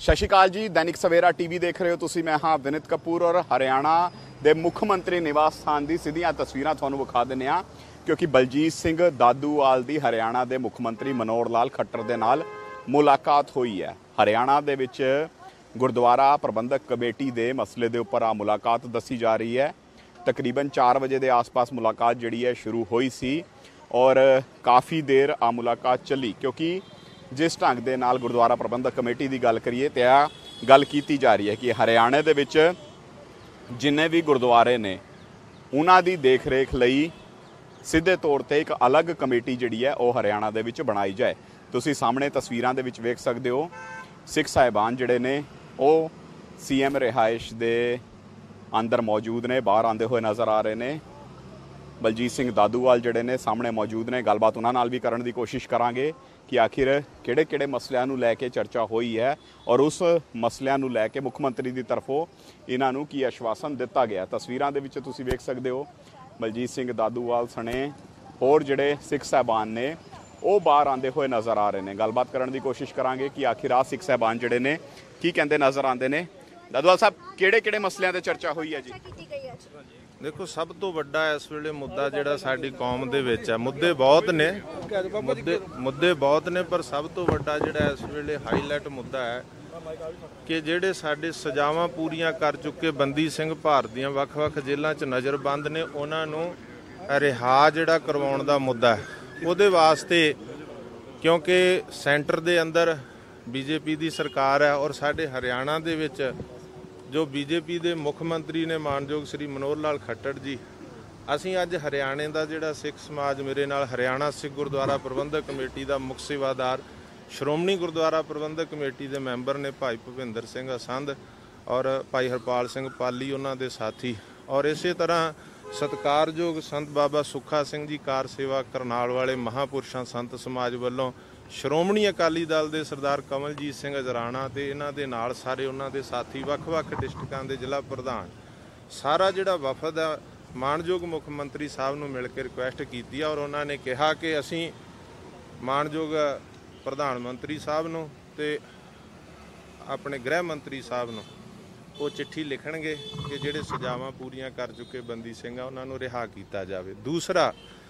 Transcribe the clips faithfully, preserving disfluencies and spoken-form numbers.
ਸਤਿ ਸ਼੍ਰੀ ਅਕਾਲ ਜੀ। दैनिक सवेरा टीवी देख रहे हो तुसी। मैं हाँ विनीत कपूर और हरियाणा के मुख मंत्री निवास स्थान की सीधियां तस्वीरां तुहानूं विखा दिंदे आ, क्योंकि बलजीत सिंह दादूवाल की हरियाणा के मुख मंत्री मनोहर लाल खट्टर दे नाल मुलाकात हुई है। हरियाणा दे विच गुरुद्वारा प्रबंधक कमेटी के मसले के उपर आ मुलाकात दसी जा रही है। तकरीबन चार बजे के आस पास मुलाकात जिहड़ी है शुरू हुई सी और काफ़ी देर आ मुलाकात चली, क्योंकि जिस ढंग दे नाल गुरुद्वारा प्रबंधक कमेटी की गल करिए तो आ गल की जा रही है कि हरियाणे दे विच जिन्ने भी गुरुद्वारे ने उन्हां दी देख रेख लई सीधे तौर पर एक अलग कमेटी जिहड़ी है वह हरियाणा दे विच बनाई जाए। तुसीं सामने तस्वीरां दे विच वेख सकदे हो, सिख साहिबान जिहड़े ने वो सी एम रिहाइश दे अंदर मौजूद ने, बाहर आते हुए नज़र आ रहे हैं। बलजीत सिंह दादूवाल जिहड़े ने सामने मौजूद ने। गलबात उन्हां नाल भी करन दी कोशिश करांगे कि आखिर किहड़े किहड़े मसलिਆਂ ਨੂੰ ਲੈ ਕੇ चर्चा हुई है और उस मसलिਆਂ ਨੂੰ ਲੈ ਕੇ मुख मंत्री की तरफों इन्हां ਨੂੰ की आश्वासन दिता गया। तस्वीरां दे विच तुसीं वेख सकदे हो बलजीत सिंह दादूवाल सने होर जिहड़े सिख साहिबान ने वो बाहर आते हुए नज़र आ रहे हैं। गलबात करन दी कोशिश करांगे कि आखिर आ सिख साहिबान जिहड़े ने की कहंदे नज़र आते हैं। दादूवाल साहब, किहड़े किहड़े मसलिਆਂ ते चर्चा हुई है जी? देखो, सब तो वड्डा इस वेले मुद्दा जिहड़ा साडी कौम दे विच है, मुद्दे बहुत ने मुद्दे मुद्दे बहुत ने पर सब तो वड्डा जिहड़ा इस वेले हाईलाइट मुद्दा है कि जिहड़े साडे सजावां पूरीआं कर चुके बंदी सिंह भारत दीआं वख-वख जेलां 'च नज़रबंद ने, उन्हां नूं रिहा जिहड़ा करवाउण दा मुद्दा है। ਉਹਦੇ वास्ते क्योंकि सेंटर ਦੇ अंदर बीजेपी ਦੀ ਸਰਕਾਰ ਹੈ और ਸਾਡੇ ਹਰਿਆਣਾ ਦੇ ਵਿੱਚ ਜੋ बीजेपी ਦੇ ਮੁੱਖ ਮੰਤਰੀ ਨੇ ਮਾਨਯੋਗ श्री मनोहर लाल खट्टर जी, ਅਸੀਂ ਅੱਜ ਹਰਿਆਣੇ ਦਾ ਜਿਹੜਾ ਸਿੱਖ ਸਮਾਜ, ਮੇਰੇ ਨਾਲ ਹਰਿਆਣਾ ਸਿੱਖ ਗੁਰਦੁਆਰਾ ਪ੍ਰਬੰਧਕ ਕਮੇਟੀ ਦਾ ਮੁੱਖ ਸੇਵਾਦਾਰ, ਸ਼੍ਰੋਮਣੀ ਗੁਰਦੁਆਰਾ ਪ੍ਰਬੰਧਕ ਕਮੇਟੀ ਦੇ ਮੈਂਬਰ ਨੇ ਭਾਈ ਭੁਪਿੰਦਰ ਸਿੰਘ ਅਸੰਧ ਔਰ ਭਾਈ ਹਰਪਾਲ ਸਿੰਘ ਪਾਲੀ ਉਹਨਾਂ ਦੇ ਸਾਥੀ, ਔਰ ਇਸੇ ਤਰ੍ਹਾਂ ਸਤਿਕਾਰਯੋਗ ਸੰਤ ਬਾਬਾ ਸੁੱਖਾ ਸਿੰਘ ਜੀ ਕਾਰ ਸੇਵਾ ਕਰਨਾਲ ਵਾਲੇ ਮਹਾਂਪੁਰਸ਼ਾਂ ਸੰਤ ਸਮਾਜ ਵੱਲੋਂ ਸ਼੍ਰੋਮਣੀ ਅਕਾਲੀ ਦਲ ਦੇ ਸਰਦਾਰ ਕਮਲਜੀਤ ਸਿੰਘ ਅਜਰਾਣਾ ਤੇ ਇਹਨਾਂ ਦੇ ਨਾਲ ਸਾਰੇ ਉਹਨਾਂ ਦੇ ਸਾਥੀ, ਵੱਖ-ਵੱਖ ਡਿਸਟ੍ਰਿਕਾਂ ਦੇ ਜ਼ਿਲ੍ਹਾ ਪ੍ਰਧਾਨ, ਸਾਰਾ ਜਿਹੜਾ ਵਫਦ ਹੈ ਮਾਨਯੋਗ ਮੁੱਖ ਮੰਤਰੀ ਸਾਹਿਬ ਨੂੰ ਮਿਲ ਕੇ ਰਿਕੁਐਸਟ ਕੀਤੀ ਆ ਔਰ ਉਹਨਾਂ ਨੇ ਕਿਹਾ ਕਿ ਅਸੀਂ ਮਾਨਯੋਗ ਪ੍ਰਧਾਨ ਮੰਤਰੀ ਸਾਹਿਬ ਨੂੰ ਤੇ ਆਪਣੇ ਗ੍ਰਹਿ ਮੰਤਰੀ ਸਾਹਿਬ ਨੂੰ ਉਹ ਚਿੱਠੀ ਲਿਖਣਗੇ ਕਿ ਜਿਹੜੇ ਸਜ਼ਾਵਾਂ ਪੂਰੀਆਂ ਕਰ ਚੁੱਕੇ ਬੰਦੀ ਸਿੰਘ ਆ ਉਹਨਾਂ ਨੂੰ ਰਿਹਾ ਕੀਤਾ ਜਾਵੇ। ਦੂਸਰਾ,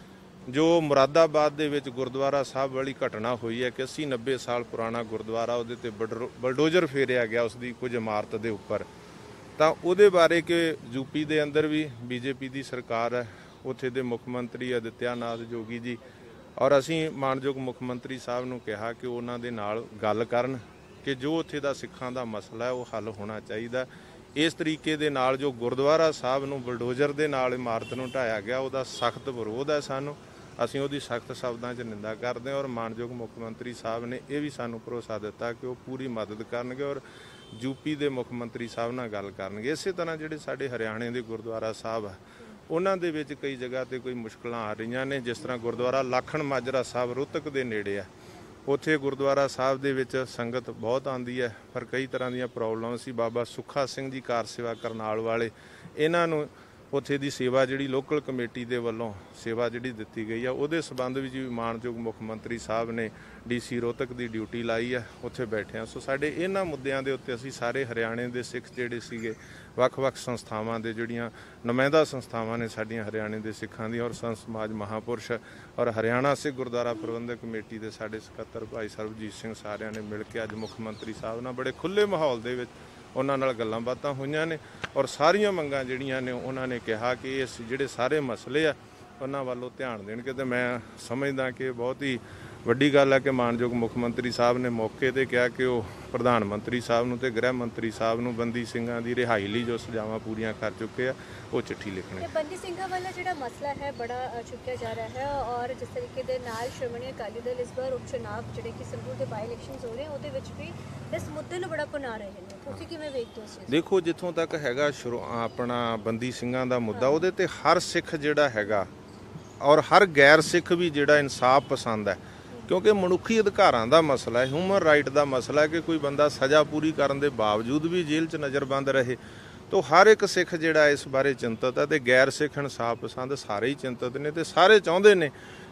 ਜੋ ਮੁਰਾਦਾਬਾਦ ਦੇ ਵਿੱਚ ਗੁਰਦੁਆਰਾ ਸਾਹਿਬ ਵਾਲੀ ਘਟਨਾ ਹੋਈ ਹੈ ਕਿ ਅੱਸੀ ਨੱਬੇ ਸਾਲ ਪੁਰਾਣਾ ਗੁਰਦੁਆਰਾ, ਉਹਦੇ ਤੇ ਬਲਡੋਜ਼ਰ ਫੇਰਿਆ ਗਿਆ ਉਸ ਦੀ ਕੁਝ ਇਮਾਰਤ ਦੇ ਉੱਪਰ, ਤਾਂ ਉਹਦੇ ਬਾਰੇ ਕਿ ਯੂਪੀ ਦੇ ਅੰਦਰ ਵੀ ਬੀਜੇਪੀ ਦੀ ਸਰਕਾਰ ਹੈ, ਉੱਥੇ ਦੇ ਮੁੱਖ ਮੰਤਰੀ ਆਦਿੱਤਿਆਨਾਥ ਜੋਗੀ ਜੀ, ਔਰ ਅਸੀਂ ਮਾਨਯੋਗ ਮੁੱਖ ਮੰਤਰੀ ਸਾਹਿਬ ਨੂੰ ਕਿਹਾ ਕਿ ਉਹਨਾਂ ਦੇ ਨਾਲ ਗੱਲ ਕਰਨ ਕਿ ਜੋ ਉੱਥੇ ਦਾ ਸਿੱਖਾਂ ਦਾ ਮਸਲਾ ਹੈ ਉਹ ਹੱਲ ਹੋਣਾ ਚਾਹੀਦਾ। ਇਸ ਤਰੀਕੇ ਦੇ ਨਾਲ ਜੋ ਗੁਰਦੁਆਰਾ ਸਾਹਿਬ ਨੂੰ ਬਲਡੋਜ਼ਰ ਦੇ ਨਾਲ ਇਮਾਰਤ ਨੂੰ ਢਾਇਆ ਗਿਆ ਉਹਦਾ ਸਖਤ ਵਿਰੋਧ ਹੈ ਸਾਨੂੰ, ਅਸੀਂ ਉਹਦੀ ਸਖਤ ਸ਼ਬਦਾਂ 'ਚ ਨਿੰਦਾ ਕਰਦੇ ਹਾਂ ਔਰ ਮਾਨਯੋਗ ਮੁੱਖ ਮੰਤਰੀ ਸਾਹਿਬ ਨੇ ਇਹ ਵੀ ਸਾਨੂੰ ਭਰੋਸਾ ਦਿੱਤਾ ਕਿ ਉਹ ਪੂਰੀ ਮਦਦ ਕਰਨਗੇ ਔਰ ਯੂਪੀ ਦੇ ਮੁੱਖ ਮੰਤਰੀ ਸਾਹਿਬ ਨਾਲ ਗੱਲ ਕਰਨਗੇ। ਇਸੇ ਤਰ੍ਹਾਂ ਜਿਹੜੇ ਸਾਡੇ ਹਰਿਆਣੇ ਦੇ ਗੁਰਦੁਆਰਾ ਸਾਹਿਬ ਆ ਉਹਨਾਂ ਦੇ ਵਿੱਚ ਕਈ ਜਗ੍ਹਾ 'ਤੇ ਕੋਈ ਮੁਸ਼ਕਲਾਂ ਆ ਰਹੀਆਂ ਨੇ, ਜਿਸ ਤਰ੍ਹਾਂ ਗੁਰਦੁਆਰਾ ਲਾਖਣ ਮਾਜਰਾ ਸਾਹਿਬ ਰੋਹਤਕ ਦੇ ਨੇੜੇ ਆ, ਉੱਥੇ ਗੁਰਦੁਆਰਾ ਸਾਹਿਬ ਦੇ ਵਿੱਚ ਸੰਗਤ ਬਹੁਤ ਆਉਂਦੀ ਹੈ ਪਰ ਕਈ ਤਰ੍ਹਾਂ ਦੀਆਂ ਪ੍ਰੋਬਲਮ ਸੀ। ਬਾਬਾ ਸੁੱਖਾ ਸਿੰਘ ਜੀ ਕਾਰ ਸੇਵਾ ਕਰਨਾਲ ਵਾਲੇ, ਇਹਨਾਂ ਨੂੰ ਉੱਥੇ ਦੀ ਸੇਵਾ ਜਿਹੜੀ ਲੋਕਲ ਕਮੇਟੀ ਦੇ ਵੱਲੋਂ ਸੇਵਾ ਜਿਹੜੀ ਦਿੱਤੀ ਗਈ ਆ ਉਹਦੇ ਸੰਬੰਧ ਵਿੱਚ ਵੀ ਮਾਨਯੋਗ ਮੁੱਖ ਮੰਤਰੀ ਸਾਹਿਬ ਨੇ ਡੀ ਸੀ ਰੋਹਤਕ ਦੀ ਡਿਊਟੀ ਲਾਈ ਆ, ਉੱਥੇ ਬੈਠੇ ਆ। ਸੋ ਸਾਡੇ ਇਹਨਾਂ ਮੁੱਦਿਆਂ ਦੇ ਉੱਤੇ ਅਸੀਂ ਸਾਰੇ ਹਰਿਆਣੇ ਦੇ ਸਿੱਖ ਜਿਹੜੇ ਸੀਗੇ, ਵੱਖ-ਵੱਖ ਸੰਸਥਾਵਾਂ ਦੇ ਜਿਹੜੀਆਂ ਨੁਮਾਇੰਦਾ ਸੰਸਥਾਵਾਂ ਨੇ ਸਾਡੀਆਂ ਹਰਿਆਣੇ ਦੇ ਸਿੱਖਾਂ ਦੀਆਂ ਔਰ ਸੰਤ ਸਮਾਜ ਮਹਾਂਪੁਰਸ਼ ਔਰ ਹਰਿਆਣਾ ਸਿੱਖ ਗੁਰਦੁਆਰਾ ਪ੍ਰਬੰਧਕ ਕਮੇਟੀ ਦੇ ਸਾਡੇ ਸਕੱਤਰ ਭਾਈ ਸਰਬਜੀਤ ਸਿੰਘ, ਸਾਰਿਆਂ ਨੇ ਮਿਲ ਕੇ ਅੱਜ ਮੁੱਖ ਮੰਤਰੀ ਸਾਹਿਬ ਨਾਲ ਬੜੇ ਖੁੱਲ੍ਹੇ ਮਾਹੌਲ ਦੇ ਵਿੱਚ ਉਹਨਾਂ ਨਾਲ ਗੱਲਾਂ ਬਾਤਾਂ ਹੋਈਆਂ ਨੇ ਔਰ ਸਾਰੀਆਂ ਮੰਗਾਂ ਜਿਹੜੀਆਂ ਨੇ ਉਹਨਾਂ ਨੇ ਕਿਹਾ ਕਿ ਇਸ ਜਿਹੜੇ ਸਾਰੇ ਮਸਲੇ ਆ ਉਹਨਾਂ ਵੱਲੋਂ ਧਿਆਨ ਦੇਣਗੇ। ਤੇ ਮੈਂ ਸਮਝਦਾ ਕਿ ਬਹੁਤ ਹੀ ਵੱਡੀ ਗੱਲ ਹੈ ਕਿ ਮਾਨਯੋਗ ਮੁੱਖ ਮੰਤਰੀ ਸਾਹਿਬ ਨੇ ਮੌਕੇ 'ਤੇ ਕਿਹਾ ਕਿ ਉਹ ਪ੍ਰਧਾਨ ਮੰਤਰੀ ਸਾਹਿਬ ਨੂੰ ਤੇ ਗ੍ਰਹਿ ਮੰਤਰੀ ਸਾਹਿਬ ਨੂੰ ਬੰਦੀ ਸਿੰਘਾਂ ਦੀ ਰਿਹਾਈ ਲਈ ਜੋ ਸਜ਼ਾਵਾਂ ਪੂਰੀਆਂ ਕਰ ਚੁੱਕੇ ਆ ਉਹ ਚਿੱਠੀ ਲਿਖਣਗੇ। ਬੰਦੀ ਸਿੰਘਾਂ ਵਾਲਾ ਜਿਹੜਾ ਮਸਲਾ ਹੈ ਬੜਾ ਚੁੱਕਿਆ ਜਾ ਰਿਹਾ ਹੈ ਔਰ ਜਿਸ ਤਰੀਕੇ ਦੇ ਨਾਲ ਸ਼੍ਰੋਮਣੀ ਅਕਾਲੀ ਦਲ ਇਸ ਵਾਰ ਉਪ ਚੁਣਾਵ ਜਿਹੜੇ ਕਿ ਸੰਗਰੂਰ ਦੇ ਬਾਈ ਇਲੈਕਸ਼ਨਸ ਹੋ ਰਹੇ ਉਹਦੇ ਵਿੱਚ ਵੀ ਇਸ ਮੁੱਦੇ ਨੂੰ ਬੜਾ ਪੁਨਾ ਰਹੇ ਨੇ, ਤੁਸੀਂ ਕਿਵੇਂ ਵੇਖਦੇ ਹੋ? ਦੇਖੋ, ਜਿੱਥੋਂ ਤੱਕ ਹੈਗਾ ਆਪਣਾ ਬੰਦੀ ਸਿੰਘਾਂ ਦਾ ਮੁੱਦਾ, ਉਹਦੇ ਤੇ ਹਰ ਸਿੱਖ ਜਿਹੜਾ ਹੈਗਾ ਔਰ ਹਰ ਗੈਰ ਸਿੱਖ ਵੀ ਜਿਹੜਾ ਇਨਸਾਫ ਪਸੰਦ ਹੈ, ਕਿਉਂਕਿ ਮਨੁੱਖੀ ਅਧਿਕਾਰਾਂ ਦਾ ਮਸਲਾ ਹੈ, ਹਿਊਮਨ ਰਾਈਟ ਦਾ ਮਸਲਾ ਹੈ ਕਿ ਕੋਈ ਬੰਦਾ ਸਜ਼ਾ ਪੂਰੀ ਕਰਨ ਦੇ ਬਾਵਜੂਦ ਵੀ ਜੇਲ੍ਹ 'ਚ ਨਜ਼ਰਬੰਦ ਰਹੇ। तो हर एक सिख जिहड़ा इस बारे चिंतित है, तो गैर सिख इंसाफ पसंद सारे ही चिंतित ने, तो सारे चाहते हैं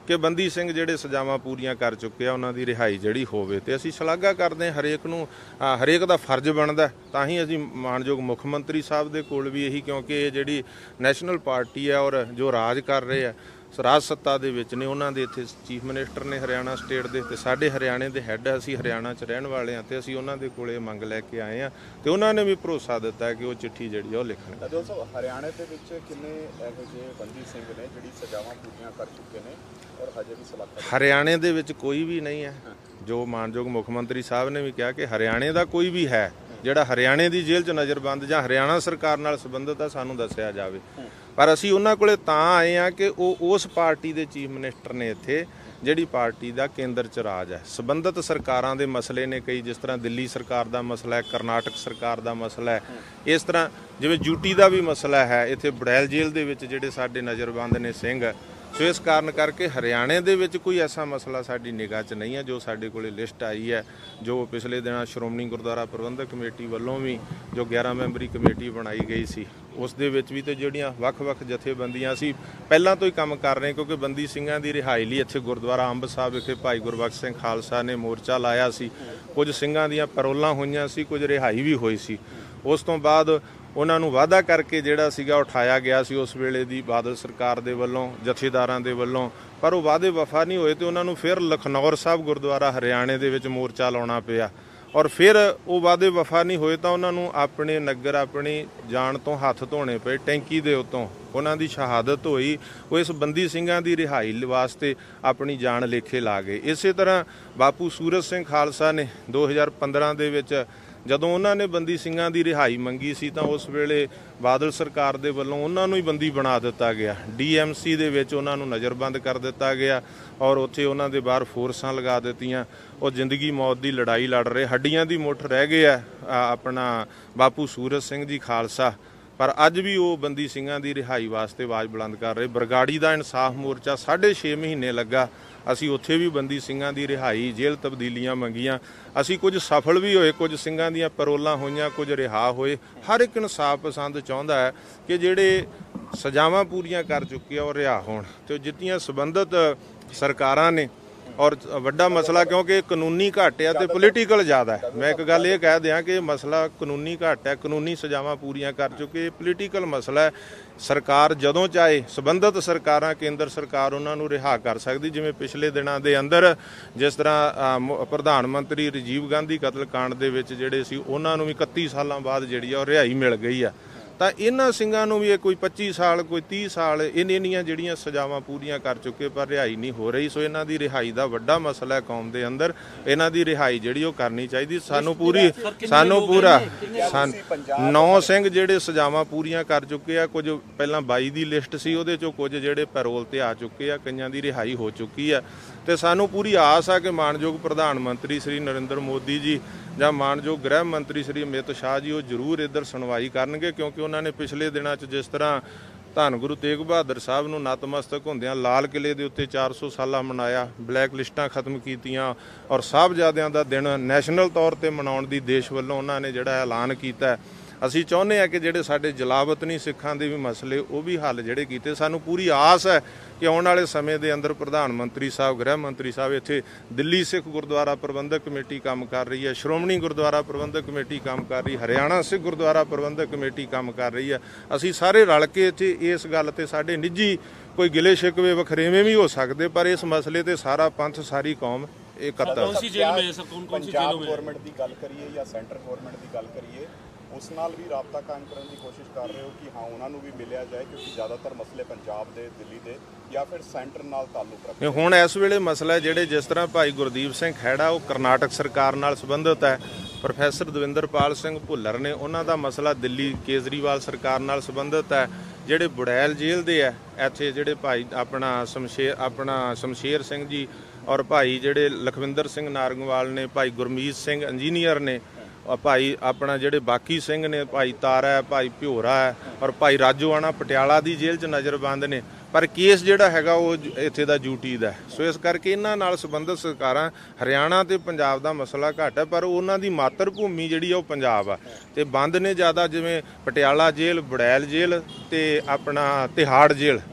ਕਿ ਬੰਦੀ ਸਿੰਘ ਜਿਹੜੇ ਸਜ਼ਾਵਾਂ ਪੂਰੀਆਂ ਕਰ ਚੁੱਕੇ ਆ ਉਹਨਾਂ ਦੀ ਰਿਹਾਈ ਜਿਹੜੀ ਹੋਵੇ। ਤੇ ਅਸੀਂ ਸ਼ਲਾਘਾ ਕਰਦੇ ਹਾਂ, ਹਰੇਕ ਨੂੰ ਹਰੇਕ ਦਾ ਫਰਜ਼ ਬਣਦਾ। ਤਾਂ ਹੀ ਅਸੀਂ ਮਾਣਯੋਗ ਮੁੱਖ ਮੰਤਰੀ ਸਾਹਿਬ ਦੇ ਕੋਲ ਵੀ ਇਹੀ, ਕਿਉਂਕਿ ਇਹ ਜਿਹੜੀ ਨੈਸ਼ਨਲ ਪਾਰਟੀ ਹੈ ਔਰ ਜੋ ਰਾਜ ਕਰ ਰਹੇ ਆ ਰਾਜ ਸੱਤਾ ਦੇ ਵਿੱਚ ਨੇ, ਉਹਨਾਂ ਦੇ ਇੱਥੇ ਚੀਫ ਮਿਨਿਸਟਰ ਨੇ ਹਰਿਆਣਾ ਸਟੇਟ ਦੇ, ਤੇ ਸਾਡੇ ਹਰਿਆਣੇ ਦੇ ਹੈੱਡ, ਅਸੀਂ ਹਰਿਆਣਾ 'ਚ ਰਹਿਣ ਵਾਲੇ ਹਾਂ, ਤੇ ਅਸੀਂ ਉਹਨਾਂ ਦੇ ਕੋਲੇ ਮੰਗ ਲੈ ਕੇ ਆਏ ਹਾਂ ਤੇ ਉਹਨਾਂ ਨੇ ਵੀ ਭਰੋਸਾ ਦਿੱਤਾ ਕਿ ਉਹ ਚਿੱਠੀ ਜਿਹੜੀ ਉਹ ਲਿਖਣਗੇ। ਦੋਸਤੋ, ਹਰਿਆਣੇ ਦੇ ਵਿੱਚ ਕਿੰਨੇ ਇਹੋ ਜਿਹੇ ਬੰਦੀ ਸਿੰਘ ਨੇ ਜਿਹੜੀ ਸਜ਼ਾਵਾਂ ਪੂਰੀਆਂ ਕਰ ਚੁੱਕੇ ਨੇ ਔਰ ਹਜੇ ਵੀ ਸਲਾਖਾਂ? ਹਰਿਆਣੇ ਦੇ ਵਿੱਚ ਕੋਈ ਵੀ ਨਹੀਂ ਹੈ। ਜੋ ਮਾਨਯੋਗ ਮੁੱਖ ਮੰਤਰੀ ਸਾਹਿਬ ਨੇ ਵੀ ਕਿਹਾ ਕਿ ਹਰਿਆਣੇ ਦਾ ਕੋਈ ਵੀ ਹੈ ਜਿਹੜਾ ਹਰਿਆਣੇ ਦੀ ਜੇਲ੍ਹ 'ਚ ਨਜ਼ਰਬੰਦ ਜਾਂ ਹਰਿਆਣਾ ਸਰਕਾਰ ਨਾਲ ਸੰਬੰਧਿਤ ਆ, ਸਾਨੂੰ ਦੱਸਿਆ ਜਾਵੇ। ਪਰ ਅਸੀਂ ਉਹਨਾਂ ਕੋਲੇ ਤਾਂ ਆਏ ਆ ਕਿ ਉਹ ਉਸ ਪਾਰਟੀ ਦੇ ਚੀਫ ਮਿਨਿਸਟਰ ਨੇ ਇੱਥੇ, ਜਿਹੜੀ ਪਾਰਟੀ ਦਾ ਕੇਂਦਰ 'ਚ ਰਾਜ ਹੈ। ਸੰਬੰਧਿਤ ਸਰਕਾਰਾਂ ਦੇ ਮਸਲੇ ਨੇ ਕਈ, ਜਿਸ ਤਰ੍ਹਾਂ ਦਿੱਲੀ ਸਰਕਾਰ ਦਾ ਮਸਲਾ ਹੈ, ਕਰਨਾਟਕ ਸਰਕਾਰ ਦਾ ਮਸਲਾ ਹੈ, ਇਸ ਤਰ੍ਹਾਂ ਜਿਵੇਂ ਯੂਟੀ ਦਾ ਵੀ ਮਸਲਾ ਹੈ। ਇੱਥੇ ਬੜੈਲ ਜੇਲ੍ਹ ਦੇ ਵਿੱਚ ਜਿਹੜੇ ਸਾਡੇ ਨਜ਼ਰਬੰਦ ਨੇ ਸਿੰਘ, ਸੋ ਇਸ ਕਾਰਨ ਕਰਕੇ ਹਰਿਆਣੇ ਦੇ ਵਿੱਚ ਕੋਈ ਐਸਾ ਮਸਲਾ ਸਾਡੀ ਨਿਗਾਹ 'ਚ ਨਹੀਂ ਹੈ। ਜੋ ਸਾਡੇ ਕੋਲੇ ਲਿਸਟ ਆਈ ਹੈ, ਜੋ ਪਿਛਲੇ ਦਿਨਾਂ ਸ਼੍ਰੋਮਣੀ ਗੁਰਦੁਆਰਾ ਪ੍ਰਬੰਧਕ ਕਮੇਟੀ ਵੱਲੋਂ ਵੀ ਜੋ ਗਿਆਰਾਂ ਮੈਂਬਰੀ ਕਮੇਟੀ ਬਣਾਈ ਗਈ ਸੀ, ਉਸ ਦੇ ਵਿੱਚ ਵੀ ਤੇ ਜਿਹੜੀਆਂ ਵੱਖ-ਵੱਖ ਜਥੇਬੰਦੀਆਂ ਸੀ ਪਹਿਲਾਂ ਤੋਂ ਹੀ ਕੰਮ ਕਰ ਰਹੇ, ਕਿਉਂਕਿ ਬੰਦੀ ਸਿੰਘਾਂ ਦੀ ਰਿਹਾਈ ਲਈ ਇੱਥੇ ਗੁਰਦੁਆਰਾ ਅੰਬ ਸਾਹਿਬ ਵਿਖੇ ਭਾਈ ਗੁਰਬਖਸ਼ ਸਿੰਘ ਖਾਲਸਾ ਨੇ ਮੋਰਚਾ ਲਾਇਆ ਸੀ। ਕੁਝ ਸਿੰਘਾਂ ਦੀਆਂ ਪੈਰੋਲਾਂ ਹੋਈਆਂ ਸੀ, ਕੁਝ ਰਿਹਾਈ ਵੀ ਹੋਈ ਸੀ। ਉਸ ਤੋਂ ਬਾਅਦ ਉਹਨਾਂ ਨੂੰ ਵਾਅਦਾ ਕਰਕੇ ਜਿਹੜਾ ਸੀਗਾ ਉਠਾਇਆ ਗਿਆ ਸੀ ਉਸ ਵੇਲੇ ਦੀ ਬਾਦਲ ਸਰਕਾਰ ਦੇ ਵੱਲੋਂ, ਜਥੇਦਾਰਾਂ ਦੇ ਵੱਲੋਂ, ਪਰ ਉਹ ਵਾਅਦੇ ਵਫਾ ਨਹੀਂ ਹੋਏ ਤੇ ਉਹਨਾਂ ਨੂੰ ਫਿਰ ਲਖਨੌਰ ਸਾਹਿਬ ਗੁਰਦੁਆਰਾ ਹਰਿਆਣੇ ਦੇ ਵਿੱਚ ਮੋਰਚਾ ਲਾਉਣਾ ਪਿਆ। ਔਰ ਫਿਰ ਉਹ ਵਾਅਦੇ ਵਫਾ ਨਹੀਂ ਹੋਏ ਤਾਂ ਉਹਨਾਂ ਨੂੰ ਆਪਣੇ ਨਗਰ, ਆਪਣੀ ਜਾਨ ਤੋਂ ਹੱਥ ਧੋਣੇ ਪਏ। ਟੈਂਕੀ ਦੇ ਉੱਤੋਂ ਉਹਨਾਂ ਦੀ ਸ਼ਹਾਦਤ ਹੋਈ। ਉਹ ਇਸ ਬੰਦੀ ਸਿੰਘਾਂ ਦੀ ਰਿਹਾਈ ਵਾਸਤੇ ਆਪਣੀ ਜਾਨ ਲੇਖੇ ਲਾ ਗਏ। ਇਸੇ ਤਰ੍ਹਾਂ ਬਾਪੂ ਸੂਰਜ ਸਿੰਘ ਖਾਲਸਾ ਨੇ ਦੋ ਹਜ਼ਾਰ ਪੰਦਰਾਂ ਦੇ ਵਿੱਚ ਜਦੋਂ ਉਹਨਾਂ ਨੇ ਬੰਦੀ ਸਿੰਘਾਂ ਦੀ ਰਿਹਾਈ ਮੰਗੀ ਸੀ ਤਾਂ ਉਸ ਵੇਲੇ ਬਾਦਲ ਸਰਕਾਰ ਦੇ ਵੱਲੋਂ ਉਹਨਾਂ ਨੂੰ ਹੀ ਬੰਦੀ ਬਣਾ ਦਿੱਤਾ ਗਿਆ। ਡੀ ਐਮ ਸੀ ਦੇ ਵਿੱਚ ਉਹਨਾਂ ਨੂੰ ਨਜ਼ਰਬੰਦ ਕਰ ਦਿੱਤਾ ਗਿਆ ਔਰ ਉੱਥੇ ਉਹਨਾਂ ਦੇ ਬਾਹਰ ਫੋਰਸਾਂ ਲਗਾ ਦਿੱਤੀਆਂ। ਉਹ ਜ਼ਿੰਦਗੀ ਮੌਤ ਦੀ ਲੜਾਈ ਲੜ ਰਹੇ, ਹੱਡੀਆਂ ਦੀ ਮੁੱਠ ਰਹਿ ਗਏ ਆ ਆਪਣਾ ਬਾਪੂ ਸੂਰਜ ਸਿੰਘ ਜੀ ਖਾਲਸਾ। ਪਰ ਅੱਜ ਵੀ ਉਹ ਬੰਦੀ ਸਿੰਘਾਂ ਦੀ ਰਿਹਾਈ ਵਾਸਤੇ ਆਵਾਜ਼ ਬੁਲੰਦ ਕਰ ਰਹੇ। ਬਰਗਾੜੀ ਦਾ ਇਨਸਾਫ ਮੋਰਚਾ ਸਾਢੇ ਛੇ ਮਹੀਨੇ ਲੱਗਾ, ਅਸੀਂ ਉੱਥੇ ਵੀ ਬੰਦੀ ਸਿੰਘਾਂ ਦੀ ਰਿਹਾਈ, ਜੇਲ੍ਹ ਤਬਦੀਲੀਆਂ ਮੰਗੀਆਂ। ਅਸੀਂ ਕੁਝ ਸਫਲ ਵੀ ਹੋਏ, ਕੁਝ ਸਿੰਘਾਂ ਦੀਆਂ ਪੈਰੋਲਾਂ ਹੋਈਆਂ, ਕੁਝ ਰਿਹਾ ਹੋਏ। ਹਰ ਇੱਕ ਇਨਸਾਫ ਪਸੰਦ ਚਾਹੁੰਦਾ ਹੈ ਕਿ ਜਿਹੜੇ ਸਜ਼ਾਵਾਂ ਪੂਰੀਆਂ ਕਰ ਚੁੱਕੇ ਆ ਉਹ ਰਿਹਾ ਹੋਣ। ਤੇ ਜਿੱਤੀਆਂ ਸੰਬੰਧਿਤ ਸਰਕਾਰਾਂ ਨੇ ਔਰ ਵੱਡਾ ਮਸਲਾ, ਕਿਉਂਕਿ ਕਾਨੂੰਨੀ ਘੱਟ ਆ ਤੇ ਪੋਲੀਟੀਕਲ ਜ਼ਿਆਦਾ ਹੈ। ਮੈਂ ਇੱਕ ਗੱਲ ਇਹ ਕਹਿ ਦਿਆਂ ਕਿ ਮਸਲਾ ਕਾਨੂੰਨੀ ਘੱਟ ਹੈ, ਕਾਨੂੰਨੀ ਸਜ਼ਾਵਾਂ ਪੂਰੀਆਂ ਕਰ ਚੁੱਕੇ, ਪੋਲੀਟੀਕਲ ਮਸਲਾ ਹੈ। ਸਰਕਾਰ ਜਦੋਂ ਚਾਹੇ, ਸੰਬੰਧਿਤ ਸਰਕਾਰਾਂ, ਕੇਂਦਰ ਸਰਕਾਰ ਉਹਨਾਂ ਨੂੰ ਰਿਹਾ ਕਰ ਸਕਦੀ। ਜਿਵੇਂ ਪਿਛਲੇ ਦਿਨਾਂ ਦੇ ਅੰਦਰ ਜਿਸ ਤਰ੍ਹਾਂ ਪ੍ਰਧਾਨ ਮੰਤਰੀ ਰਾਜੀਵ ਗਾਂਧੀ ਕਤਲਕਾਂਡ ਦੇ ਵਿੱਚ ਜਿਹੜੇ ਸੀ ਉਹਨਾਂ ਨੂੰ ਵੀ ਇਕੱਤੀ ਸਾਲਾਂ ਬਾਅਦ ਜਿਹੜੀ ਆ ਉਹ ਰਿਹਾਈ ਮਿਲ ਗਈ ਆ। ਤਾਂ ਇਹਨਾਂ ਸਿੰਘਾਂ ਨੂੰ ਵੀ ਇਹ ਕੋਈ ਪੱਚੀ ਸਾਲ, ਕੋਈ ਤੀਹ ਸਾਲ, ਇੰਨੀਆਂ ਜਿਹੜੀਆਂ ਸਜ਼ਾਵਾਂ ਪੂਰੀਆਂ ਕਰ ਚੁੱਕੇ ਪਰ ਰਿਹਾਈ ਨਹੀਂ ਹੋ ਰਹੀ। ਸੋ ਇਹਨਾਂ ਦੀ ਰਿਹਾਈ ਦਾ ਵੱਡਾ ਮਸਲਾ ਹੈ ਕੌਮ ਦੇ ਅੰਦਰ। ਇਹਨਾਂ ਦੀ ਰਿਹਾਈ ਜਿਹੜੀ ਉਹ ਕਰਨੀ ਚਾਹੀਦੀ। ਸਾਨੂੰ ਪੂਰੀ ਸਾਨੂੰ ਪੂਰਾ ਨੌ ਸਿੰਘ ਜਿਹੜੇ ਸਜ਼ਾਵਾਂ ਪੂਰੀਆਂ ਕਰ ਚੁੱਕੇ ਆ। ਕੁਝ ਪਹਿਲਾਂ ਬਾਈ ਦੀ ਲਿਸਟ ਸੀ, ਉਹਦੇ ਚੋਂ ਕੁਝ ਜਿਹੜੇ ਪੈਰੋਲ ਤੇ ਆ ਚੁੱਕੇ ਆ, ਕਈਆਂ ਦੀ ਰਿਹਾਈ ਹੋ ਚੁੱਕੀ ਆ। ਤੇ ਸਾਨੂੰ ਪੂਰੀ ਆਸ ਆ ਕਿ ਮਾਣਯੋਗ ਪ੍ਰਧਾਨ ਮੰਤਰੀ ਸ੍ਰੀ ਨਰਿੰਦਰ ਮੋਦੀ ਜੀ ਜਾਂ ਮਾਣਯੋਗ ਗ੍ਰਹਿ ਮੰਤਰੀ ਸ੍ਰੀ ਅਮਿਤ ਸ਼ਾਹ ਜੀ ਉਹ ਜ਼ਰੂਰ ਇੱਧਰ ਸੁਣਵਾਈ ਕਰਨਗੇ, ਕਿਉਂਕਿ ਉਹਨਾਂ ਨੇ ਪਿਛਲੇ ਦਿਨਾਂ 'ਚ ਜਿਸ ਤਰ੍ਹਾਂ ਧੰਨ ਗੁਰੂ ਤੇਗ ਬਹਾਦਰ ਸਾਹਿਬ ਨੂੰ ਨਤਮਸਤਕ ਹੁੰਦਿਆਂ ਲਾਲ ਕਿਲ੍ਹੇ ਦੇ ਉੱਤੇ ਚਾਰ ਸੌ ਸਾਲਾ ਮਨਾਇਆ, ਬਲੈਕ ਲਿਸਟਾਂ ਖਤਮ ਕੀਤੀਆਂ ਔਰ ਸਾਹਿਬਜ਼ਾਦਿਆਂ ਦਾ ਦਿਨ ਨੈਸ਼ਨਲ ਤੌਰ ਤੇ ਮਨਾਉਣ ਦੀ ਦੇਸ਼ ਵੱਲੋਂ ਉਹਨਾਂ ਨੇ ਜਿਹੜਾ ਐਲਾਨ ਕੀਤਾ। ਅਸੀਂ ਚਾਹੁੰਦੇ ਹਾਂ ਕਿ ਜਿਹੜੇ ਸਾਡੇ ਜਲਾਵਤਨੀ ਸਿੱਖਾਂ ਦੇ ਵੀ ਮਸਲੇ ਉਹ ਵੀ ਹੱਲ ਜਿਹੜੇ ਕੀਤੇ। ਸਾਨੂੰ ਪੂਰੀ ਆਸ ਹੈ ਕਿ ਆਉਣ ਵਾਲੇ ਸਮੇਂ ਦੇ ਅੰਦਰ ਪ੍ਰਧਾਨ ਮੰਤਰੀ ਸਾਹਿਬ, ਗ੍ਰਹਿ ਮੰਤਰੀ ਸਾਹਿਬ, ਇੱਥੇ ਦਿੱਲੀ ਸਿੱਖ ਗੁਰਦੁਆਰਾ ਪ੍ਰਬੰਧਕ ਕਮੇਟੀ ਕੰਮ ਕਰ ਰਹੀ ਹੈ, ਸ਼੍ਰੋਮਣੀ ਗੁਰਦੁਆਰਾ ਪ੍ਰਬੰਧਕ ਕਮੇਟੀ ਕੰਮ ਕਰ ਰਹੀ, ਹਰਿਆਣਾ ਸਿੱਖ ਗੁਰਦੁਆਰਾ ਪ੍ਰਬੰਧਕ ਕਮੇਟੀ ਕੰਮ ਕਰ ਰਹੀ ਹੈ। ਅਸੀਂ ਸਾਰੇ ਰਲ ਕੇ ਇੱਥੇ ਇਸ ਗੱਲ ਤੇ, ਸਾਡੇ ਨਿੱਜੀ ਕੋਈ ਗਿਲੇ ਸ਼ਿਕਵੇ ਵਖਰੇਵੇਂ ਵੀ ਹੋ ਸਕਦੇ, ਪਰ ਇਸ ਮਸਲੇ ਤੇ ਸਾਰਾ ਪੰਥ, ਸਾਰੀ ਕੌਮ ਇਕੱਤਰ। ਪੰਜਾਬ ਗੌਰਮੈਂਟ ਦੀ ਗੱਲ ਕਰੀਏ ਜਾਂ ਸੈਂਟਰ ਗੌਰਮੈਂਟ ਦੀ ਗੱਲ ਕਰੀਏ, ਉਸ ਨਾਲ ਵੀ ਰਾਬਤਾ ਕਾਇਮ ਕਰਨ ਦੀ ਕੋਸ਼ਿਸ਼ ਕਰ ਰਹੇ ਹੋ ਕਿ ਹਾਂ ਉਹਨਾਂ ਨੂੰ ਵੀ ਮਿਲਿਆ ਜਾਏ, ਕਿਉਂਕਿ ਜ਼ਿਆਦਾਤਰ ਮਸਲੇ ਪੰਜਾਬ ਦੇ, ਦਿੱਲੀ ਦੇ ਜਾਂ ਫਿਰ ਸੈਂਟਰ ਨਾਲ ਤਾਲੁਕ ਰੱਖਦੇ? ਹੁਣ ਇਸ ਵੇਲੇ ਮਸਲਾ ਜਿਹੜੇ ਜਿਸ ਤਰ੍ਹਾਂ ਭਾਈ ਗੁਰਦੀਪ ਸਿੰਘ ਖਹਿੜਾ ਉਹ ਕਰਨਾਟਕ ਸਰਕਾਰ ਨਾਲ ਸੰਬੰਧਿਤ ਹੈ, ਪ੍ਰੋਫੈਸਰ ਦਵਿੰਦਰਪਾਲ ਸਿੰਘ ਭੁੱਲਰ ਨੇ ਉਹਨਾਂ ਦਾ ਮਸਲਾ ਦਿੱਲੀ ਕੇਜਰੀਵਾਲ ਸਰਕਾਰ ਨਾਲ ਸੰਬੰਧਿਤ ਹੈ। ਜਿਹੜੇ ਬੁੜੈਲ ਜੇਲ੍ਹ ਦੇ ਆ ਇੱਥੇ ਜਿਹੜੇ ਭਾਈ ਆਪਣਾ ਸ਼ਮਸ਼ੇਰ ਆਪਣਾ ਸ਼ਮਸ਼ੇਰ ਸਿੰਘ ਜੀ ਔਰ ਭਾਈ ਜਿਹੜੇ ਲਖਵਿੰਦਰ ਸਿੰਘ ਨਾਰੰਗਵਾਲ ਨੇ, ਭਾਈ ਗੁਰਮੀਤ ਸਿੰਘ ਇੰਜੀਨੀਅਰ ਨੇ, ਭਾਈ ਆਪਣਾ ਜਿਹੜੇ ਬਾਕੀ ਸਿੰਘ ਨੇ, ਭਾਈ ਤਾਰਾ ਹੈ, ਭਾਈ ਭਿਓਰਾ ਹੈ ਔਰ ਭਾਈ ਰਾਜੋਆਣਾ ਪਟਿਆਲਾ ਦੀ ਜੇਲ੍ਹ 'ਚ ਨਜ਼ਰਬੰਦ ਨੇ। ਪਰ ਕੇਸ ਜਿਹੜਾ ਹੈਗਾ ਉਹ ਇੱਥੇ ਦਾ ਯੂਟੀ ਦਾ। ਸੋ ਇਸ ਕਰਕੇ ਇਹਨਾਂ ਨਾਲ ਸੰਬੰਧਿਤ ਸਰਕਾਰਾਂ, ਹਰਿਆਣਾ ਤੇ ਪੰਜਾਬ ਦਾ ਮਸਲਾ ਘੱਟ ਹੈ ਪਰ ਉਹਨਾਂ ਦੀ ਮਾਤਰ ਭੂਮੀ ਜਿਹੜੀ ਆ ਉਹ ਪੰਜਾਬ ਆ ਤੇ ਬੰਦ ਨੇ ਜ਼ਿਆਦਾ, ਜਿਵੇਂ ਪਟਿਆਲਾ ਜੇਲ੍ਹ, ਬੁੜੈਲ ਜੇਲ੍ਹ ਤੇ ਆਪਣਾ ਤਿਹਾੜ ਜੇਲ੍ਹ।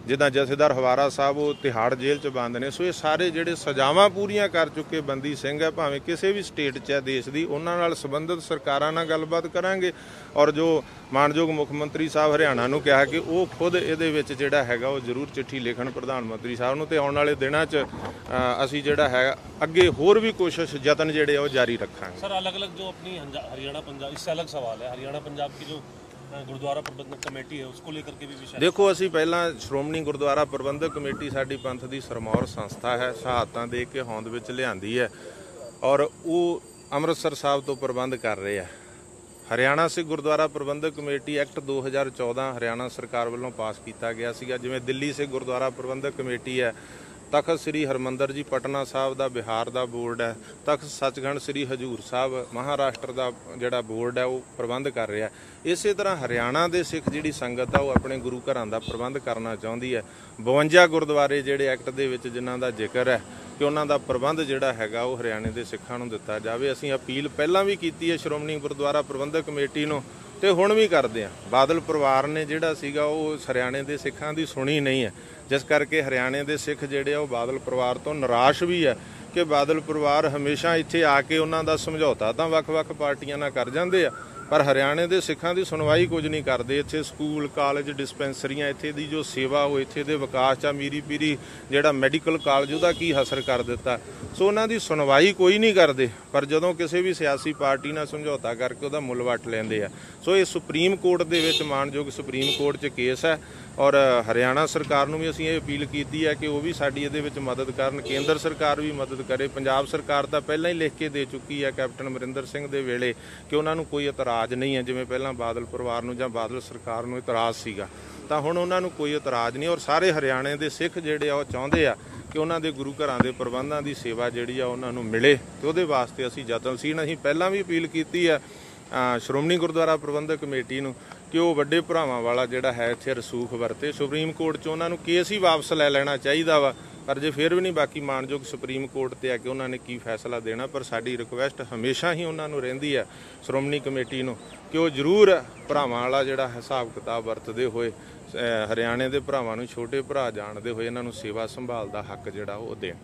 ਜਿੱਦਾਂ ਜਥੇਦਾਰ ਹਵਾਰਾ ਸਾਹਿਬ ਉਹ ਤਿਹਾੜ ਜੇਲ੍ਹ 'ਚ ਬੰਦ ਨੇ। ਸੋ ਇਹ ਸਾਰੇ ਜਿਹੜੇ ਸਜ਼ਾਵਾਂ ਪੂਰੀਆਂ ਕਰ ਚੁੱਕੇ ਬੰਦੀ ਸਿੰਘ ਹੈ, ਭਾਵੇਂ ਕਿਸੇ ਵੀ ਸਟੇਟ 'ਚ ਹੈ ਦੇਸ਼ ਦੀ, ਉਹਨਾਂ ਨਾਲ ਸੰਬੰਧਿਤ ਸਰਕਾਰਾਂ ਨਾਲ ਗੱਲਬਾਤ ਕਰਾਂਗੇ। ਔਰ ਜੋ ਮਾਣਯੋਗ ਮੁੱਖ ਮੰਤਰੀ ਸਾਹਿਬ ਹਰਿਆਣਾ ਨੂੰ ਕਿਹਾ ਕਿ ਉਹ ਖੁਦ ਇਹਦੇ ਵਿੱਚ ਜਿਹੜਾ ਹੈਗਾ ਉਹ ਜ਼ਰੂਰ ਚਿੱਠੀ ਲਿਖਣ ਪ੍ਰਧਾਨ ਮੰਤਰੀ ਸਾਹਿਬ ਨੂੰ, ਤੇ ਆਉਣ ਵਾਲੇ ਦਿਨਾਂ 'ਚ ਅਸੀਂ ਜਿਹੜਾ ਹੈ ਅੱਗੇ ਹੋਰ ਵੀ ਕੋਸ਼ਿਸ਼ ਯਤਨ ਜਿਹੜੇ ਉਹ ਜਾਰੀ रखेंगे। सर अलग अलग जो अपनी हरियाणा पंजाब, इससे अलग सवाल है, हरियाणा पंजाब की जो गुरुद्वारा प्रबंधक कमेटी है उसको लेकर के भी विषय देखो, ਅਸੀਂ ਪਹਿਲਾਂ ਸ਼੍ਰੋਮਣੀ ਗੁਰਦੁਆਰਾ ਪ੍ਰਬੰਧਕ ਕਮੇਟੀ ਸਾਡੀ ਪੰਥ ਦੀ ਸਰਮੌਰ ਸੰਸਥਾ ਹੈ, ਸ਼ਹਾਦਤਾਂ ਦੇ ਕੇ ਹੋਂਦ ਵਿੱਚ ਲਿਆਂਦੀ ਹੈ ਔਰ ਉਹ ਅੰਮ੍ਰਿਤਸਰ ਸਾਹਿਬ ਤੋਂ ਪ੍ਰਬੰਧ ਕਰ ਰਹੇ ਆ। ਹਰਿਆਣਾ ਸਿੱਖ ਗੁਰਦੁਆਰਾ ਪ੍ਰਬੰਧਕ ਕਮੇਟੀ ਐਕਟ ਦੋ ਹਜ਼ਾਰ ਚੌਦਾਂ ਹਰਿਆਣਾ ਸਰਕਾਰ ਵੱਲੋਂ ਪਾਸ ਕੀਤਾ ਗਿਆ ਸੀਗਾ। ਜਿਵੇਂ ਦਿੱਲੀ ਸਿੱਖ ਗੁਰਦੁਆਰਾ ਪ੍ਰਬੰਧਕ ਕਮੇਟੀ ਹੈ, ਤਖਤ ਸ੍ਰੀ ਹਰਮੰਦਰ ਜੀ ਪਟਨਾ ਸਾਹਿਬ ਦਾ ਬਿਹਾਰ ਦਾ ਬੋਰਡ ਹੈ, ਤਖਤ ਸੱਚਖੰਡ ਸ੍ਰੀ ਹਜੂਰ ਸਾਹਿਬ ਮਹਾਰਾਸ਼ਟਰ ਦਾ ਜਿਹੜਾ ਬੋਰਡ ਹੈ ਉਹ ਪ੍ਰਬੰਧ ਕਰ ਰਿਹਾ। ਇਸੇ ਤਰ੍ਹਾਂ ਹਰਿਆਣਾ ਦੇ ਸਿੱਖ ਜਿਹੜੀ ਸੰਗਤ ਆ ਉਹ ਆਪਣੇ ਗੁਰੂ ਘਰਾਂ ਦਾ ਪ੍ਰਬੰਧ ਕਰਨਾ ਚਾਹੁੰਦੀ ਹੈ। ਬਵੰਜਾ ਗੁਰਦੁਆਰੇ ਜਿਹੜੇ ਐਕਟ ਦੇ ਵਿੱਚ ਜਿਨ੍ਹਾਂ ਦਾ ਜ਼ਿਕਰ ਹੈ ਕਿ ਉਹਨਾਂ ਦਾ ਪ੍ਰਬੰਧ ਜਿਹੜਾ ਹੈਗਾ ਉਹ ਹਰਿਆਣੇ ਦੇ ਸਿੱਖਾਂ ਨੂੰ ਦਿੱਤਾ ਜਾਵੇ। ਅਸੀਂ ਅਪੀਲ ਪਹਿਲਾਂ ਵੀ ਕੀਤੀ ਹੈ ਸ਼੍ਰੋਮਣੀ ਗੁਰਦੁਆਰਾ ਪ੍ਰਬੰਧਕ ਕਮੇਟੀ ਨੂੰ ਤੇ ਹੁਣ ਵੀ ਕਰਦੇ ਆ। ਬਾਦਲ ਪਰਿਵਾਰ ਨੇ ਜਿਹੜਾ ਸੀਗਾ ਉਹ ਹਰਿਆਣੇ ਦੇ ਸਿੱਖਾਂ ਦੀ ਸੁਣੀ ਨਹੀਂ ਹੈ, ਜਿਸ ਕਰਕੇ ਹਰਿਆਣੇ ਦੇ ਸਿੱਖ ਜਿਹੜੇ ਆ ਉਹ ਬਾਦਲ ਪਰਿਵਾਰ ਤੋਂ ਨਿਰਾਸ਼ ਵੀ ਹੈ ਕਿ ਬਾਦਲ ਪਰਿਵਾਰ ਹਮੇਸ਼ਾ ਇੱਥੇ ਆ ਕੇ ਉਹਨਾਂ ਦਾ ਸਮਝੌਤਾ ਤਾਂ ਵੱਖ-ਵੱਖ ਪਾਰਟੀਆਂ ਨਾਲ ਕਰ ਜਾਂਦੇ ਆ, ਪਰ ਹਰਿਆਣੇ ਦੇ ਸਿੱਖਾਂ ਦੀ ਸੁਣਵਾਈ ਕੁਝ ਨਹੀਂ ਕਰਦੇ। ਇੱਥੇ ਸਕੂਲ, ਕਾਲਜ, ਡਿਸਪੈਂਸਰੀਆਂ, ਇੱਥੇ ਦੀ ਜੋ ਸੇਵਾ ਉਹ ਇੱਥੇ ਦੇ ਵਿਕਾਸ 'ਚ ਮੀਰੀ ਪੀਰੀ ਜਿਹੜਾ ਮੈਡੀਕਲ ਕਾਲਜ ਉਹਦਾ ਕੀ ਅਸਰ ਕਰ ਦਿੱਤਾ। ਸੋ ਉਹਨਾਂ ਦੀ ਸੁਣਵਾਈ ਕੋਈ ਨਹੀਂ ਕਰਦੇ, ਪਰ ਜਦੋਂ ਕਿਸੇ ਵੀ ਸਿਆਸੀ ਪਾਰਟੀ ਨਾਲ ਸਮਝੌਤਾ ਕਰਕੇ ਉਹਦਾ ਮੁੱਲ ਵੱਟ ਲੈਂਦੇ ਆ। ਸੋ ਇਹ ਸੁਪਰੀਮ ਕੋਰਟ ਦੇ ਵਿੱਚ ਮਾਣਯੋਗ ਸੁਪਰੀਮ ਕੋਰਟ 'ਚ ਕੇਸ ਹੈ ਔਰ ਹਰਿਆਣਾ ਸਰਕਾਰ ਨੂੰ ਵੀ ਅਸੀਂ ਇਹ ਅਪੀਲ ਕੀਤੀ ਹੈ ਕਿ ਉਹ ਵੀ ਸਾਡੀ ਇਹਦੇ ਵਿੱਚ ਮਦਦ ਕਰਨ, ਕੇਂਦਰ ਸਰਕਾਰ ਵੀ ਮਦਦ ਕਰੇ। ਪੰਜਾਬ ਸਰਕਾਰ ਤਾਂ ਪਹਿਲਾਂ ਹੀ ਲਿਖ ਕੇ ਦੇ ਚੁੱਕੀ ਹੈ ਕੈਪਟਨ ਅਮਰਿੰਦਰ ਸਿੰਘ ਦੇ ਵੇਲੇ ਕਿ ਉਹਨਾਂ ਨੂੰ ਕੋਈ ਇਤਰਾਜ਼ ਨਹੀਂ ਹੈ, ਜਿਵੇਂ ਪਹਿਲਾਂ ਬਾਦਲ ਪਰਿਵਾਰ ਨੂੰ ਜਾਂ ਬਾਦਲ ਸਰਕਾਰ ਨੂੰ ਇਤਰਾਜ਼ ਸੀਗਾ, ਤਾਂ ਹੁਣ ਉਹਨਾਂ ਨੂੰ ਕੋਈ ਇਤਰਾਜ਼ ਨਹੀਂ। ਔਰ ਸਾਰੇ ਹਰਿਆਣੇ ਦੇ ਸਿੱਖ ਜਿਹੜੇ ਆ ਉਹ ਚਾਹੁੰਦੇ ਆ ਕਿ ਉਹਨਾਂ ਦੇ ਗੁਰੂ ਘਰਾਂ ਦੇ ਪ੍ਰਬੰਧਾਂ ਦੀ ਸੇਵਾ ਜਿਹੜੀ ਆ ਉਹਨਾਂ ਨੂੰ ਮਿਲੇ, ਤੇ ਉਹਦੇ ਵਾਸਤੇ ਅਸੀਂ ਯਤਨਸ਼ੀਲ। ਅਸੀਂ ਪਹਿਲਾਂ ਵੀ ਅਪੀਲ ਕੀਤੀ ਹੈ ਸ਼੍ਰੋਮਣੀ ਗੁਰਦੁਆਰਾ ਪ੍ਰਬੰਧਕ ਕਮੇਟੀ ਨੂੰ ਕਿ ਉਹ ਵੱਡੇ ਭਰਾਵਾਂ ਵਾਲਾ ਜਿਹੜਾ ਹੈ ਇੱਥੇ ਰਸੂਖ ਵਰਤੇ। ਸੁਪਰੀਮ ਕੋਰਟ 'ਚ ਉਹਨਾਂ ਨੂੰ ਕੇਸ ਹੀ ਵਾਪਸ ਲੈ ਲੈਣਾ ਚਾਹੀਦਾ ਵਾ, ਪਰ ਜੇ ਫਿਰ ਵੀ ਨਹੀਂ, ਬਾਕੀ ਮਾਣਯੋਗ ਸੁਪਰੀਮ ਕੋਰਟ ਤੇ ਆ ਕਿ ਉਹਨਾਂ ਨੇ ਕੀ ਫੈਸਲਾ ਦੇਣਾ। ਪਰ ਸਾਡੀ ਰਿਕੁਐਸਟ ਹਮੇਸ਼ਾ ਹੀ ਉਹਨਾਂ ਨੂੰ ਰਹਿੰਦੀ ਹੈ ਸ਼੍ਰੋਮਣੀ ਕਮੇਟੀ ਨੂੰ ਕਿ ਉਹ ਜ਼ਰੂਰ ਭਰਾਵਾਂ ਵਾਲਾ ਜਿਹੜਾ ਹਿਸਾਬ ਕਿਤਾਬ ਵਰਤਦੇ ਹੋਏ ਹਰਿਆਣੇ ਦੇ ਭਰਾਵਾਂ ਨੂੰ ਛੋਟੇ ਭਰਾ ਜਾਣਦੇ ਹੋਏ ਇਹਨਾਂ ਨੂੰ ਸੇਵਾ ਸੰਭਾਲ ਦਾ ਹੱਕ ਜਿਹੜਾ ਉਹ ਦੇਣ।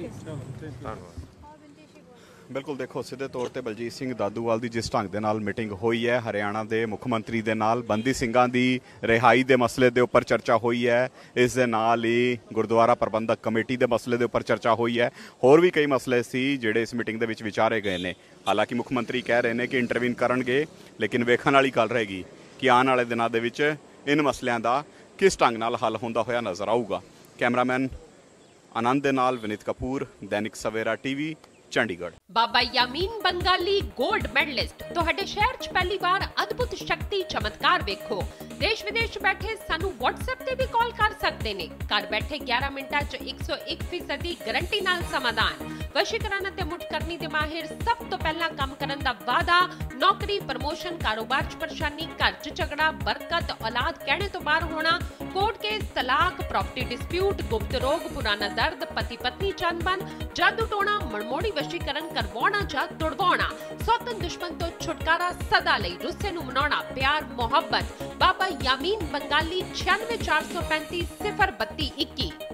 ਧੰਨਵਾਦ। ਬਿਲਕੁਲ, ਦੇਖੋ ਸਿੱਧੇ ਤੌਰ ਤੇ ਬਲਜੀਤ ਸਿੰਘ ਦਾਦੂਵਾਲ ਦੀ ਜਿਸ ਢੰਗ ਦੇ ਨਾਲ ਮੀਟਿੰਗ ਹੋਈ ਹੈ ਹਰਿਆਣਾ ਦੇ ਮੁੱਖ ਮੰਤਰੀ ਦੇ ਨਾਲ, ਬੰਦੀ ਸਿੰਘਾਂ ਦੀ ਰਿਹਾਈ ਦੇ ਮਸਲੇ ਦੇ ਉੱਪਰ ਚਰਚਾ ਹੋਈ ਹੈ। ਇਸ ਦੇ ਨਾਲ ਹੀ ਗੁਰਦੁਆਰਾ ਪ੍ਰਬੰਧਕ ਕਮੇਟੀ ਦੇ ਮਸਲੇ ਦੇ ਉੱਪਰ ਚਰਚਾ ਹੋਈ ਹੈ। ਹੋਰ ਵੀ ਕਈ ਮਸਲੇ ਸੀ ਜਿਹੜੇ ਇਸ ਮੀਟਿੰਗ ਦੇ ਵਿੱਚ ਵਿਚਾਰੇ ਗਏ ਨੇ। ਹਾਲਾਂਕਿ ਮੁੱਖ ਮੰਤਰੀ ਕਹਿ ਰਹੇ ਨੇ ਕਿ ਇੰਟਰਵੀਨ ਕਰਨਗੇ, ਲੇਕਿਨ ਵੇਖਣ ਵਾਲੀ ਗੱਲ ਰਹੇਗੀ ਕਿ ਆਉਣ ਵਾਲੇ ਦਿਨਾਂ ਦੇ ਵਿੱਚ ਇਨ ਮਸਲਿਆਂ ਦਾ ਕਿਸ ਢੰਗ ਨਾਲ ਹੱਲ ਹੁੰਦਾ ਹੋਇਆ ਨਜ਼ਰ ਆਊਗਾ। ਕੈਮਰਾਮੈਨ ਆਨੰਦ ਦੇ ਨਾਲ Vineet Kapoor, Dainik Savera TV, Chandigarh. Baba Yamin Bengali gold medallist ਤੁਹਾਡੇ ਸ਼ਹਿਰ 'ਚ ਪਹਿਲੀ ਵਾਰ ਅਦਭੁਤ ਸ਼ਕਤੀ ਚਮਤਕਾਰ ਵੇਖੋ। ਦੇਸ਼ ਵਿਦੇਸ਼ ਬੈਠੇ ਸਾਨੂੰ WhatsApp ਤੇ ਵੀ ਕਾਲ ਕਰ ਸਕਦੇ ਨੇ। ਘਰ ਬੈਠੇ ਗਿਆਰਾਂ ਮਿੰਟਾਂ 'ਚ ਇੱਕ ਸੌ ਇੱਕ ਫੀਸਦ ਦੀ ਗਾਰੰਟੀ ਨਾਲ ਸਮਾਧਾਨ। ਵਸ਼ੀਕਰਨ ਅਤੇ ਮੁਟਕਰਨੀ ਦੇ ਮਾਹਿਰ, ਸਭ ਤੋਂ ਪਹਿਲਾਂ ਕੰਮ ਕਰਨ ਦਾ ਵਾਅਦਾ। ਨੌਕਰੀ, ਪ੍ਰਮੋਸ਼ਨ, ਕਾਰੋਬਾਰ 'ਚ ਪਰੇਸ਼ਾਨੀ, ਘਰ 'ਚ ਝਗੜਾ, ਬਰਕਤ, ਔਲਾਦ ਕਹਿਣੇ ਤੋਂ ਬਾਹਰ ਹੋਣਾ, ਕੋਰਟ ਕੇਸ, ਤਲਾਕ, ਪ੍ਰਾਪਰਟੀ ਡਿਸਪਿਊਟ, ਗੁਪਤ ਰੋਗ, ਪੁਰਾਣਾ ਦਰਦ, ਪਤੀ ਪਤਨੀ ਚੰਬਨ, ਜਾਦੂ ਟੋਣਾ, ਮਨਮੋੜੀ ਵਸ਼ੀਕਰਨ ਕਰਵਾਉਣਾ ਜਾਂ ਤੁੜਵਾਉਣਾ, ਸੌਤਨ ਦੁਸ਼ਮਣ ਤੋਂ ਛੁਟਕਾਰਾ, ਸਦਾ ਲਈ ਰੁੱਸੇ ਨੂੰ ਮਨਾਉਣਾ, ਪਿਆਰ ਮੁਹੱਬਤ। ਬਾਬਾ ਯਾਮੀਨ ਬੰਗਾਲੀ, ਛਿਆਨਵੇਂ ਚਾਰ ਸੌ ਪੈਂਤੀ ਸਿਫਰ ਬੱਤੀ ਇੱਕੀ।